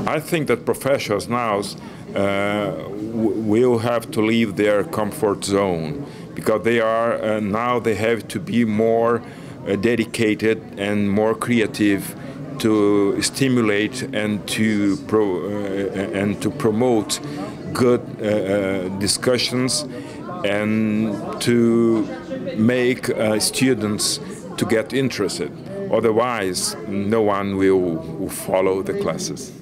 I think that professionals now will have to leave their comfort zone, because they are now they have to be more dedicated and more creative to stimulate and to promote good discussions and to make students to get interested. Otherwise, no one will follow the classes.